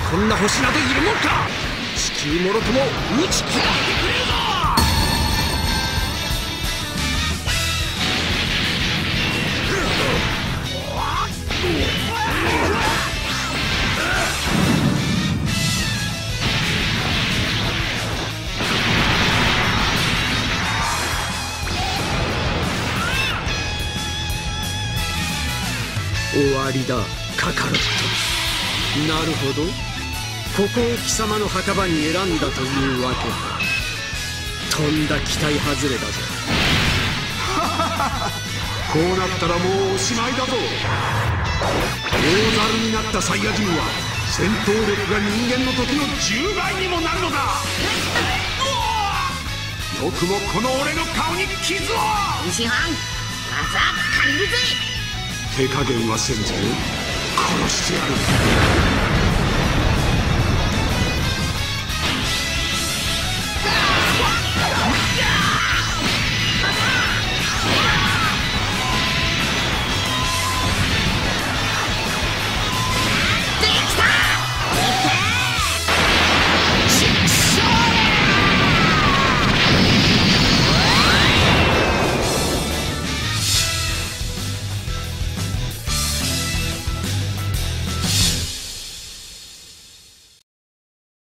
こんな星などいるもんか。地球もろとも打ち砕いてくれるぞ。終わりだカカロット。なるほど、ここを貴様の墓場に選んだというわけか。とんだ期待外れだぞ。こうなったらもうおしまいだぞ。大猿になったサイヤ人は戦闘力が人間の時の10倍にもなるのだ。よくもこの俺の顔に傷を。 石藩技借りるぜ。 手加減はせんぞ。殺してやる。